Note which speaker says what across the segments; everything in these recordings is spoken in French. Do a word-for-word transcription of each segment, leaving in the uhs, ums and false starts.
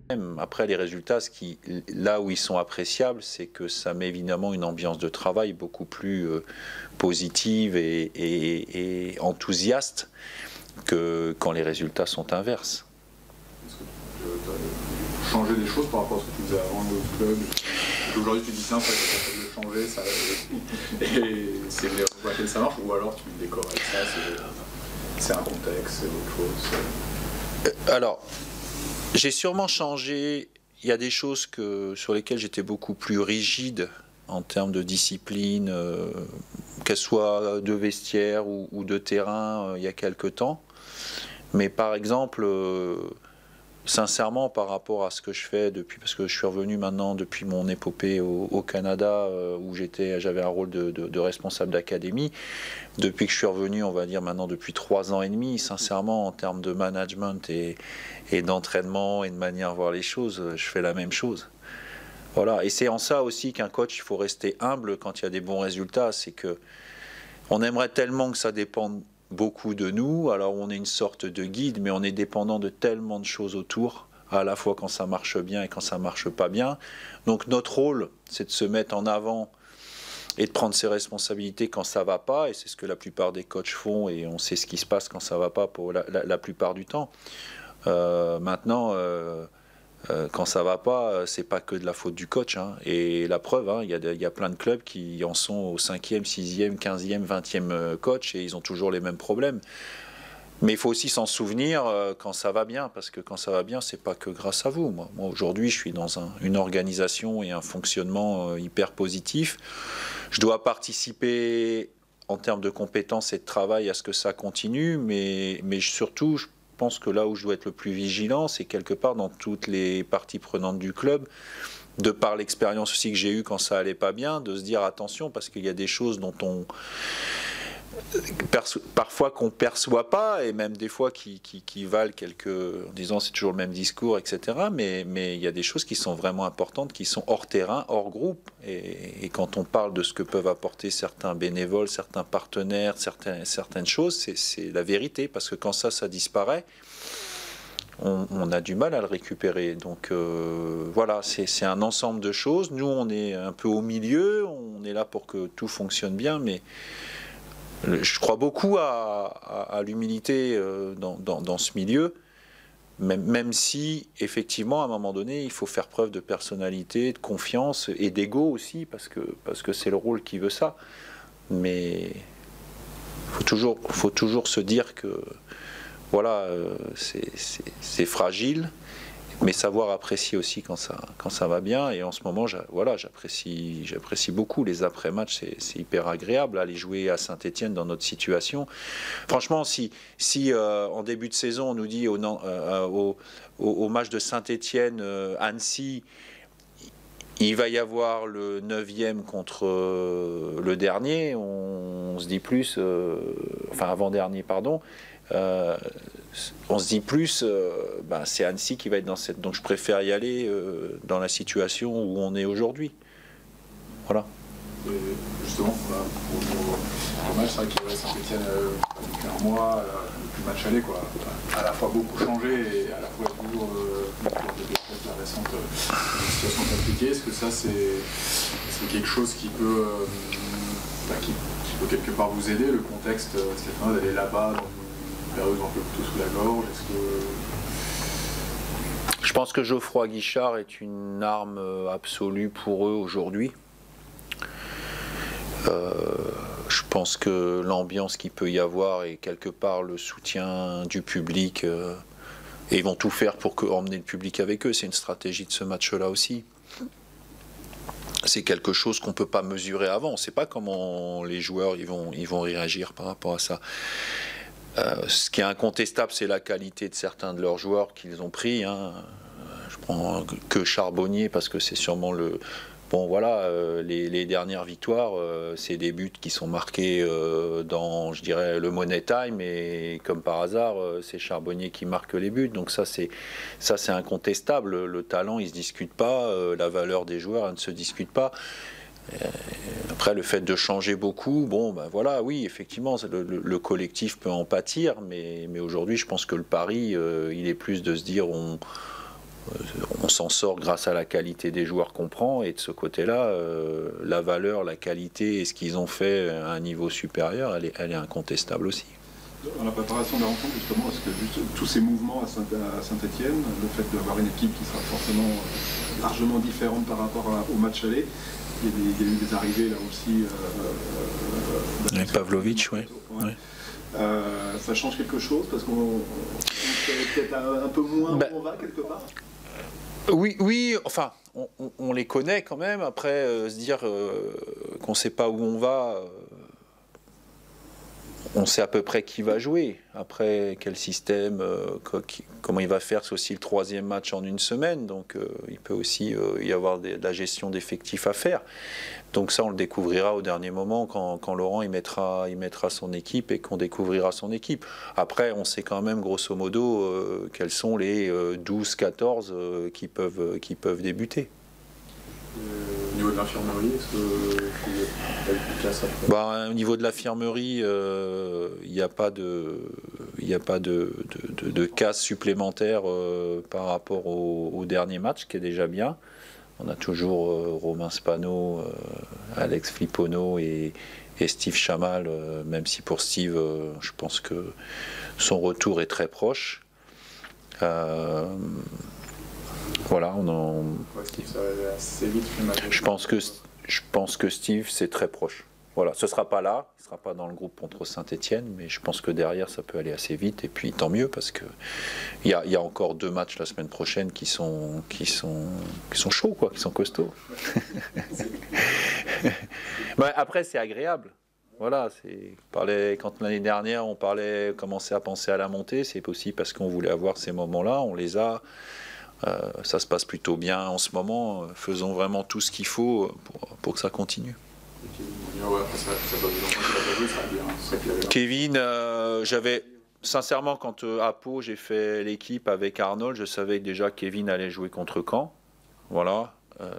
Speaker 1: Après, les résultats, ce qui, là où ils sont appréciables, c'est que ça met évidemment une ambiance de travail beaucoup plus euh, positive et, et, et enthousiaste que quand les résultats sont inverses.
Speaker 2: Est-ce que tu as changé des choses par rapport à ce que tu faisais avant au club? Aujourd'hui, tu dis tiens, ça va de changer, ça, et c'est les raisons pour lesquelles ça marche, ou alors tu me décores avec ça, c'est un contexte, c'est autre chose?
Speaker 1: Alors, j'ai sûrement changé. Il y a des choses que, sur lesquelles j'étais beaucoup plus rigide en termes de discipline, euh, qu'elles soient de vestiaire ou, ou de terrain, euh, il y a quelque temps. Mais par exemple, euh, sincèrement, par rapport à ce que je fais depuis, parce que je suis revenu maintenant depuis mon épopée au, au Canada, euh, où j'étais, j'avais un rôle de, de, de responsable d'académie. Depuis que je suis revenu, on va dire maintenant depuis trois ans et demi, sincèrement, en termes de management et, et d'entraînement et de manière de voir les choses, je fais la même chose. Voilà. Et c'est en ça aussi qu'un coach, il faut rester humble quand il y a des bons résultats. C'est que on aimerait tellement que ça dépende beaucoup de nous, alors on est une sorte de guide, mais on est dépendant de tellement de choses autour, à la fois quand ça marche bien et quand ça marche pas bien. Donc notre rôle, c'est de se mettre en avant et de prendre ses responsabilités quand ça va pas, et c'est ce que la plupart des coachs font, et on sait ce qui se passe quand ça va pas pour la, la, la plupart du temps. Euh, maintenant, euh, euh, quand ça va pas, c'est pas que de la faute du coach, hein. Et la preuve, hein, il y a de, il y a plein de clubs qui en sont au cinquième, sixième, quinzième, vingtième coach, et ils ont toujours les mêmes problèmes. Mais il faut aussi s'en souvenir euh, quand ça va bien, parce que quand ça va bien, c'est pas que grâce à vous. Moi, Moi aujourd'hui, je suis dans un, une organisation et un fonctionnement euh, hyper positif. Je dois participer en termes de compétences et de travail à ce que ça continue, mais, mais surtout, je pense que là où je dois être le plus vigilant, c'est quelque part dans toutes les parties prenantes du club, de par l'expérience aussi que j'ai eue quand ça allait pas bien, de se dire attention, parce qu'il y a des choses dont on parfois qu'on ne perçoit pas, et même des fois qui, qui, qui valent quelques, en disant c'est toujours le même discours, et cetera. Mais, mais il y a des choses qui sont vraiment importantes, qui sont hors terrain, hors groupe. Et, et quand on parle de ce que peuvent apporter certains bénévoles, certains partenaires, certains, certaines choses, c'est la vérité, parce que quand ça, ça disparaît, on, on a du mal à le récupérer. Donc euh, voilà, c'est un ensemble de choses. Nous, on est un peu au milieu, on est là pour que tout fonctionne bien, mais je crois beaucoup à, à, à l'humilité euh, dans, dans, dans ce milieu, même, même si, effectivement, à un moment donné, il faut faire preuve de personnalité, de confiance et d'ego aussi, parce que parce que c'est le rôle qui veut ça. Mais il faut toujours, faut toujours se dire que voilà, euh, c'est fragile, mais savoir apprécier aussi quand ça, quand ça va bien. Et en ce moment, voilà, j'apprécie j'apprécie beaucoup les après-matchs, c'est hyper agréable, aller jouer à Saint-Étienne dans notre situation. Franchement, si, si euh, en début de saison, on nous dit au, euh, au, au, au match de Saint-Étienne, euh, Annecy, il va y avoir le neuvième contre euh, le dernier, on, on se dit plus, euh, enfin avant-dernier, pardon, Euh, on se dit plus, euh, ben c'est Annecy qui va être dans cette. Donc je préfère y aller euh, dans la situation où on est aujourd'hui. Voilà.
Speaker 2: Et justement, pour, pour, pour le match, c'est vrai qu'il y avait Saint-Étienne euh, depuis un mois, euh, depuis le match aller, quoi, à la fois beaucoup changé et à la fois toujours euh, lors des défaites la récente euh, situation compliquée. Est-ce que ça, c'est quelque chose qui peut, euh, bah, qui, qui peut quelque part vous aider, le contexte, euh, Stéphane, d'aller là-bas dans une période un peu plutôt sous la gorge? Est-ce que...
Speaker 1: Je pense que Geoffroy Guichard est une arme absolue pour eux aujourd'hui. Euh, je pense que l'ambiance qu'il peut y avoir et quelque part le soutien du public, euh, et ils vont tout faire pour que, emmener le public avec eux. C'est une stratégie de ce match-là aussi. C'est quelque chose qu'on ne peut pas mesurer avant. On ne sait pas comment les joueurs ils vont, ils vont réagir par rapport à ça. Euh, ce qui est incontestable, c'est la qualité de certains de leurs joueurs qu'ils ont pris, hein. Je prends que Charbonnier parce que c'est sûrement le... Bon voilà, euh, les, les dernières victoires, euh, c'est des buts qui sont marqués euh, dans, je dirais, le Money Time, et comme par hasard, euh, c'est Charbonnier qui marque les buts. Donc ça, c'est ça, c'est incontestable. Le talent, il ne se discute pas, euh, la valeur des joueurs, elle ne se discute pas. Après, le fait de changer beaucoup, bon, ben voilà, oui, effectivement, le, le, le collectif peut en pâtir, mais, mais aujourd'hui, je pense que le pari, euh, il est plus de se dire, on, on s'en sort grâce à la qualité des joueurs qu'on prend, et de ce côté-là, euh, la valeur, la qualité et ce qu'ils ont fait à un niveau supérieur, elle est, elle est incontestable aussi.
Speaker 2: Dans la préparation de la rencontre, justement, est-ce que juste tous ces mouvements à Saint-Étienne, le fait d'avoir une équipe qui sera forcément largement différente par rapport à, au match aller, il y, a des, il y a eu des arrivées là aussi. Euh,
Speaker 1: Avec Pavlovic, oui.
Speaker 2: Ouais. Ouais. Euh, ça change quelque chose parce qu'on savait peut-être un, un peu moins bah, où on va quelque part.
Speaker 1: Oui, oui, enfin, on, on, on les connaît quand même. Après, euh, se dire euh, qu'on ne sait pas où on va. Euh, On sait à peu près qui va jouer. Après, quel système, euh, comment il va faire, c'est aussi le troisième match en une semaine. Donc, euh, il peut aussi euh, y avoir des, de la gestion d'effectifs à faire. Donc ça, on le découvrira au dernier moment quand, quand Laurent il mettra, il mettra son équipe et qu'on découvrira son équipe. Après, on sait quand même, grosso modo, euh, quels sont les euh, douze quatorze euh, qui, peuvent, qui peuvent débuter.
Speaker 2: Au niveau de l'infirmerie, est-ce que tu as eu une place après ?
Speaker 1: Bah, au niveau de l'infirmerie, il euh, n'y a pas de, y a pas de, de, de, de casse supplémentaire euh, par rapport au, au dernier match, qui est déjà bien. On a toujours euh, Romain Spano, euh, Alex Flippono et, et Steve Chamal, euh, même si pour Steve, euh, je pense que son retour est très proche. Euh, Voilà, on en... je pense que je pense que Steve c'est très proche. Voilà, ce sera pas là, il sera pas dans le groupe contre Saint-Étienne, mais je pense que derrière ça peut aller assez vite, et puis tant mieux parce que il y a, y a encore deux matchs la semaine prochaine qui sont qui sont qui sont chauds quoi, qui sont costauds. Mais après c'est agréable. Voilà, c'est parlait quand l'année dernière on parlait commençait à penser à la montée, c'est aussi parce qu'on voulait avoir ces moments-là, on les a. Euh, ça se passe plutôt bien en ce moment. Faisons vraiment tout ce qu'il faut pour, pour que ça continue. Kevin, euh, j'avais sincèrement quand euh, à Pau j'ai fait l'équipe avec Arnold, je savais déjà que Kevin allait jouer contre Caen. Voilà. Euh,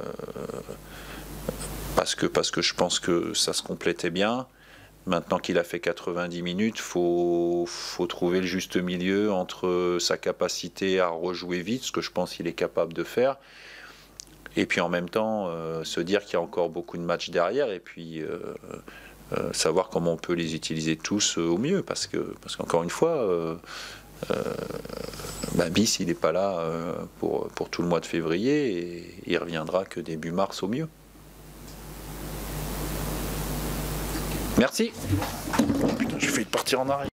Speaker 1: parce que parce que je pense que ça se complétait bien. Maintenant qu'il a fait quatre-vingt-dix minutes, il faut, faut trouver le juste milieu entre sa capacité à rejouer vite, ce que je pense qu'il est capable de faire, et puis en même temps euh, se dire qu'il y a encore beaucoup de matchs derrière, et puis euh, euh, savoir comment on peut les utiliser tous euh, au mieux, parce que parce qu'encore une fois, euh, euh, bah, Bis il n'est pas là euh, pour, pour tout le mois de février, et il reviendra que début mars au mieux. Merci. Putain, j'ai failli partir en arrière.